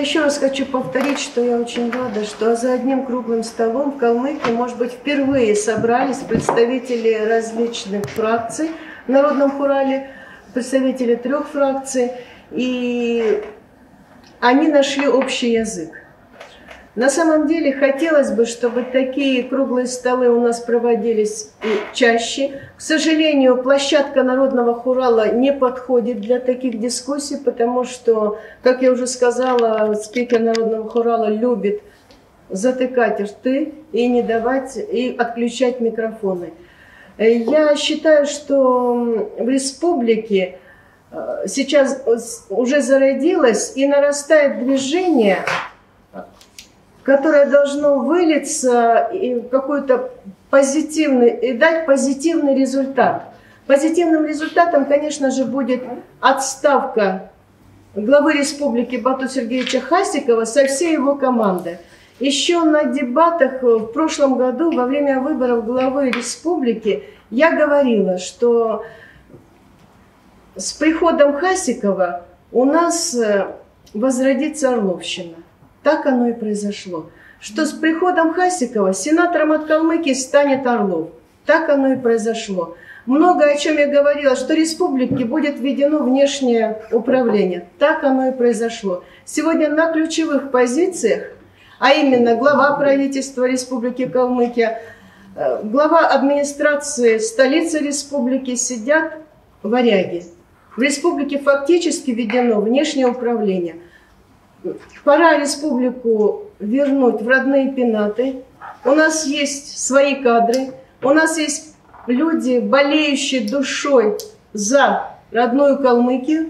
еще раз хочу повторить, что я очень рада, что за одним круглым столом в Калмыкии, может быть, впервые собрались представители различных фракций в Народном хурале, представители 3 фракций, и они нашли общий язык. На самом деле хотелось бы, чтобы такие круглые столы у нас проводились и чаще. К сожалению, площадка Народного хурала не подходит для таких дискуссий, потому что, как я уже сказала, спикер Народного хурала любит затыкать рты и не давать, и отключать микрофоны. Я считаю, что в республике сейчас уже зародилось и нарастает движение, которое должно вылиться в какой-то позитивный и дать позитивный результат. Позитивным результатом, конечно же, будет отставка главы республики Бату Сергеевича Хасикова со всей его командой. Еще на дебатах в прошлом году, во время выборов главы республики, я говорила, что с приходом Хасикова у нас возродится Орловщина. Так оно и произошло. Что с приходом Хасикова сенатором от Калмыкии станет Орлов. Так оно и произошло. Много о чем я говорила, что республике будет введено внешнее управление. Так оно и произошло. Сегодня на ключевых позициях, а именно глава правительства Республики Калмыкия, глава администрации столицы республики сидят варяги. В республике фактически введено внешнее управление. Пора республику вернуть в родные пенаты. У нас есть свои кадры, у нас есть люди, болеющие душой за родную Калмыкию.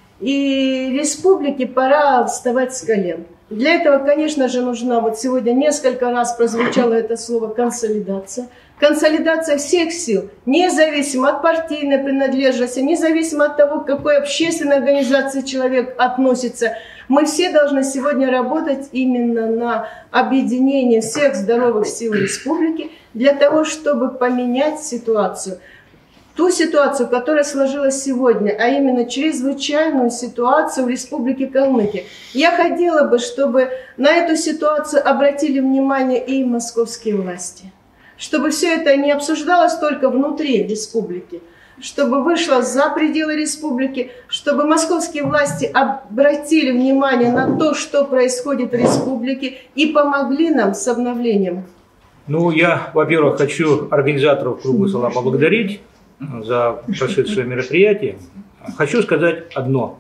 И республике пора вставать с колен. Для этого, конечно же, нужна, вот сегодня несколько раз прозвучало это слово, консолидация. Консолидация всех сил, независимо от партийной принадлежности, независимо от того, к какой общественной организации человек относится. Мы все должны сегодня работать именно на объединение всех здоровых сил республики для того, чтобы поменять ситуацию. Ту ситуацию, которая сложилась сегодня, а именно чрезвычайную ситуацию в Республике Калмыкия. Я хотела бы, чтобы на эту ситуацию обратили внимание и московские власти. Чтобы все это не обсуждалось только внутри республики, чтобы вышло за пределы республики, чтобы московские власти обратили внимание на то, что происходит в республике, и помогли нам с обновлением. Ну, я, во-первых, хочу организаторов круглого стола поблагодарить за прошедшее мероприятие. Хочу сказать одно.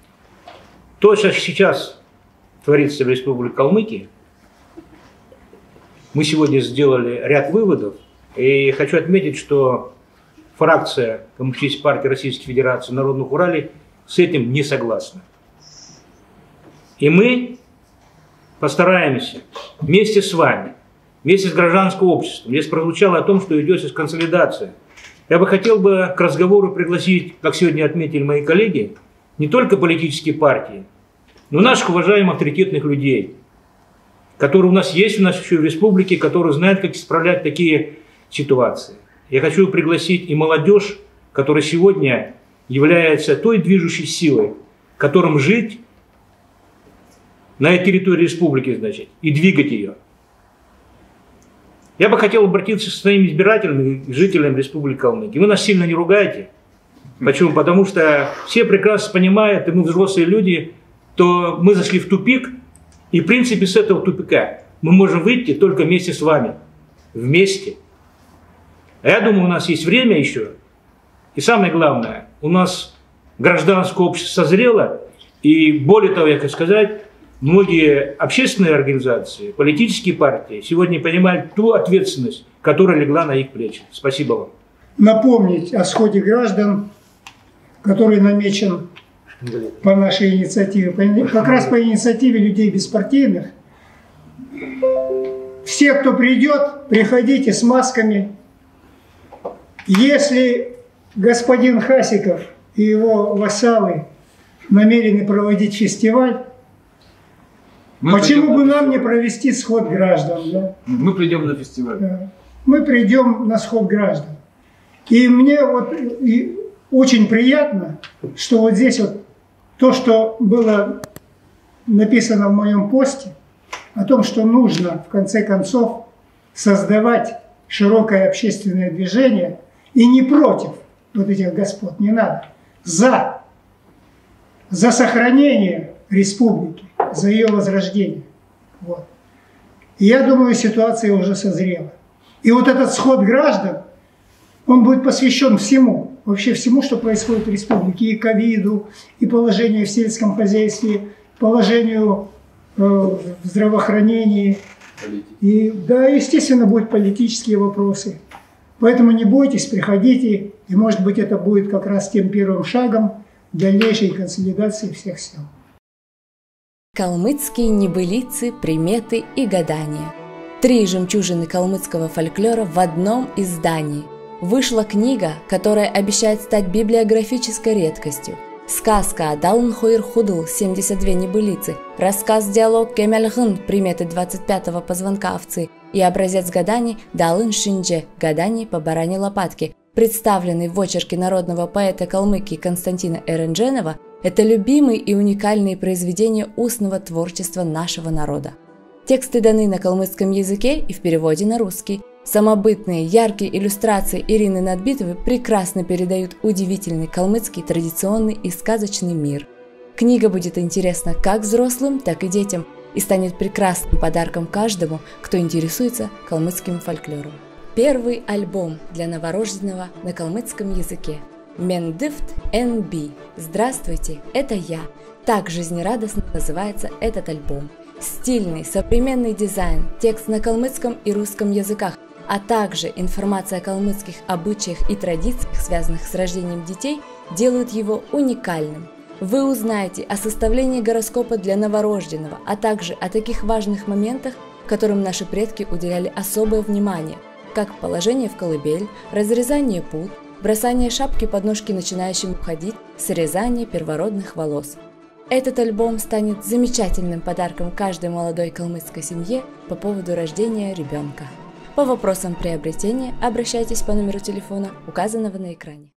То, что сейчас творится в Республике Калмыкия, мы сегодня сделали ряд выводов, и хочу отметить, что фракция Коммунистической партии Российской Федерации в Народном хурале с этим не согласна. И мы постараемся вместе с вами, вместе с гражданским обществом, здесь прозвучало о том, что идет консолидация. Я бы хотел к разговору пригласить, как сегодня отметили мои коллеги, не только политические партии, но наших уважаемых авторитетных людей, которые у нас есть еще в республике, которые знают, как исправлять такие ситуации. Я хочу пригласить и молодежь, которая сегодня является той движущей силой, которым жить на территории республики, значит, и двигать ее. Я бы хотел обратиться к своим избирателям и жителям Республики Калмыкия. Вы нас сильно не ругаете. Почему? Потому что все прекрасно понимают, и мы взрослые люди, то мы зашли в тупик, и в принципе с этого тупика мы можем выйти только вместе с вами. Вместе. А я думаю, у нас есть время еще. И самое главное, у нас гражданское общество созрело, и более того, я хочу сказать, многие общественные организации, политические партии сегодня понимают ту ответственность, которая легла на их плечи. Спасибо вам. Напомнить о сходе граждан, который намечен по нашей инициативе, как раз по инициативе людей беспартийных. Все, кто придет, приходите с масками. Если господин Хасиков и его вассалы намерены проводить фестиваль, почему бы нам не провести сход граждан? Да? Мы придем на фестиваль. Да. Мы придем на сход граждан. И мне вот очень приятно, что вот здесь вот то, что было написано в моем посте о том, что нужно, в конце концов, создавать широкое общественное движение и не против вот этих господ, не надо, за сохранение республики, за ее возрождение. Вот. И я думаю, ситуация уже созрела. И вот этот сход граждан, он будет посвящен всему, вообще всему, что происходит в республике, и ковиду, и положению в сельском хозяйстве, положению в здравоохранении. И, да, естественно, будут политические вопросы. Поэтому не бойтесь, приходите, и, может быть, это будет как раз тем первым шагом дальнейшей консолидации всех сил. Калмыцкие небылицы, приметы и гадания. 3 жемчужины калмыцкого фольклора в одном издании. Вышла книга, которая обещает стать библиографической редкостью. Сказка «Далын хойр худл» 72 небылицы, рассказ-диалог «Кемельгын» приметы 25-го позвонка овцы и образец гаданий «Далын шиндже» гаданий по бараньей лопатке, представленный в очерке народного поэта Калмыкии Константина Эрендженова, это любимые и уникальные произведения устного творчества нашего народа. Тексты даны на калмыцком языке и в переводе на русский. Самобытные, яркие иллюстрации Ирины Надбитовой прекрасно передают удивительный калмыцкий традиционный и сказочный мир. Книга будет интересна как взрослым, так и детям и станет прекрасным подарком каждому, кто интересуется калмыцким фольклором. Первый альбом для новорожденного на калмыцком языке. Мендифт НБ. Здравствуйте, это я. Так жизнерадостно называется этот альбом. Стильный, современный дизайн, текст на калмыцком и русском языках, а также информация о калмыцких обычаях и традициях, связанных с рождением детей, делают его уникальным. Вы узнаете о составлении гороскопа для новорожденного, а также о таких важных моментах, которым наши предки уделяли особое внимание, как положение в колыбель, разрезание пут, бросание шапки под ножки начинающим ходить, срезание первородных волос. Этот альбом станет замечательным подарком каждой молодой калмыцкой семье по поводу рождения ребенка. По вопросам приобретения обращайтесь по номеру телефона, указанного на экране.